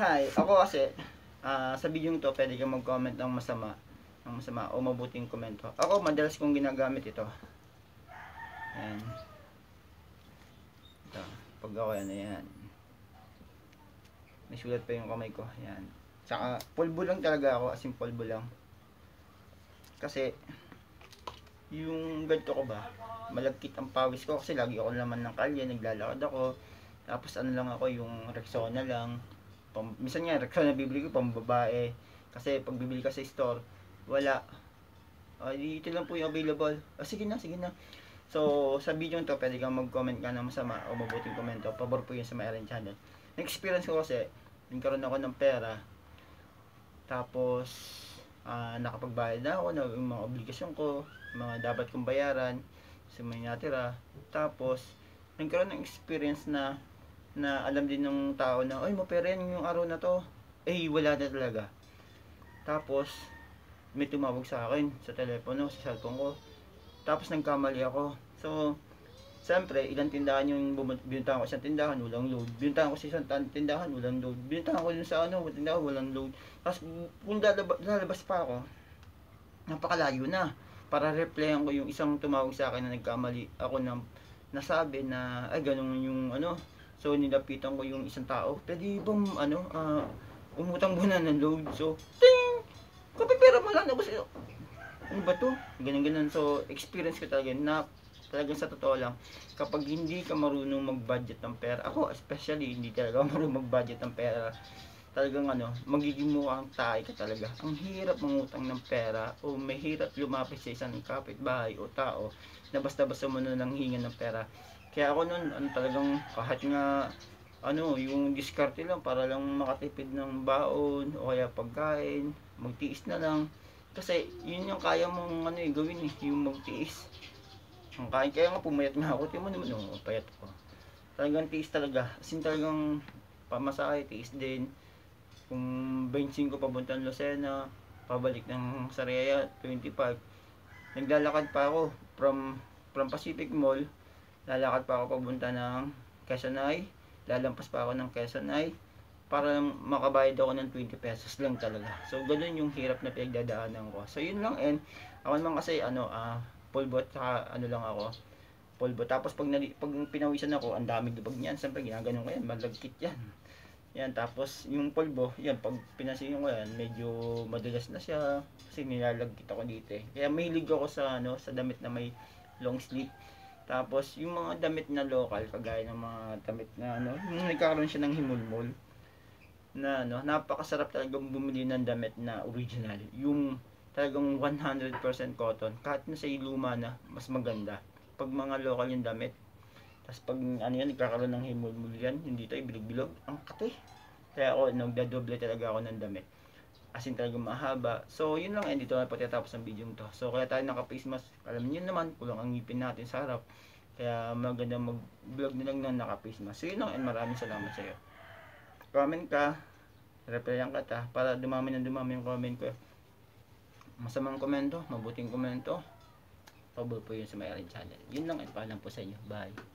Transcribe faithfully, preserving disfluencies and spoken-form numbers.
Hi, ako kasi ah sa video to pwede kang mag-comment ng masama, ng masama o mabuting komento. Ako madalas kong ginagamit ito. Ayan. Ito, pag ako ano yan. May sulat pa yung kamay ko. Ayan. Tsaka pulbo lang talaga ako, as in pulbo lang. Kasi yung ganito ko ba, malagkit ang pawis ko kasi lagi ako naman ng kalye, naglalakad ako. Tapos ano lang ako, yung Rexona lang. Pam, minsan nga Rexona bibili ko pang babae. Kasi pag bibili ka sa store, wala. Ah, dito lang po yung available. Ah, sige na, sige na. So, sa video to, pwede kang mag-comment ka ng masama o mabuting komento. Pabor po yun sa my channel. Na-experience ko kasi, nagkaroon ako ng pera. Tapos, ah, nakapagbayad na ako ng mga obligasyon ko, mga dapat kong bayaran, sa may natira. Tapos, nagkaroon ng experience na na alam din ng tao na, ay, mapera yan yung araw na to. Eh, wala na talaga. Tapos, may tumawag sa akin sa telepono, sa cellphone ko. Tapos, nagkamali ako. So, siyempre, ilang tindahan yung binuntahan ko sa tindahan, walang load. Binuntahan ko sa isang tindahan, walang load. Binuntahan ko dun sa ano, tindahan, walang load. Tapos, kung lalabas, lalabas pa ako, napakalayo na. Para replyan ko yung isang tumawag sa akin na nagkamali ako na nasabi na, ay, ganun yung ano. So, nilapitan ko yung isang tao. Pwede bang, ano, uh, umutang muna ng load. So, ting! Kapipera mo lang. Tapos, ano ba to? Ganun, ganun. So, experience ko talaga na, talagang sa totoo lang, kapag hindi ka marunong mag-budget ng pera, ako especially, hindi talaga marunong mag-budget ng pera, talagang ano, magiging mukhang tayo ka talaga. Ang hirap mangutang ng pera, o mahirap lumapit sa isang kapitbahay o tao, na basta-basta mo na nang hingan ng pera. Kaya ako nun, ano talagang kahit nga ano, yung diskarte lang para lang makatipid ng baon o kaya pagkain, magtiis na lang. Kasi yun yung kaya mong ano eh, gawin eh, yung magtiis. Ang kaya, kaya nga pumayat nga ako, tingnan mo naman, oh, payat ko. Talagang tiis talaga, as in talagang pamasahe, tiis din. Kung twenty-five papuntang Lucena, pabalik ng Sariaya, twenty-five. Naglalakad pa ako from from Pacific Mall. Lalakad pa ako papunta ng Quezon I, lalampas pa ako ng Quezon I para makabayad ako ng twenty pesos lang talaga. So ganoon yung hirap na pinagdadaanan ko. So yun lang, and ako naman kasi ano, ah, uh, pulbot saka ano lang ako, pulbot. Tapos pag, nali, pag pinawisan ako, ang daming dubag niyan. Siyempre ginaganon ko yan, malagkit yan. Yan, tapos yung pulbo, yan, pag pinasiyon ko yan, medyo madulas na siya kasi nilalagkit ako dito eh. Kaya mahilig ako sa ano, sa damit na may long sleeve. Tapos yung mga damit na local, kagaya ng mga damit na ano, yung nagkakaroon siya ng himulmol na ano, napakasarap talagang bumili ng damit na original. Yung talagang one hundred percent cotton, kahit na sa luma na, mas maganda. Pag mga local yung damit, tapos pag ano yan, nagkakaroon ng himulmol yan, hindi tayo bilog-bilog, ang kate. Kaya ako, nagdadoble talaga ako ng damit. As in talagang mahaba. So yun lang, and dito na pagkatapos ng video to. So kaya tayo naka-face mask, alam niyo naman, kulang ang ngipin natin sa harap. Kaya maganda mag-vlog na lang na naka-face mask. So yun lang, and maraming salamat sa iyo. Comment ka, replyan ka ta, para dumami ng dumami yung comment ko. Masamang komento, mabuting komento, pabor po yun sa my channel. Yun lang, and paalam po sa inyo. Bye.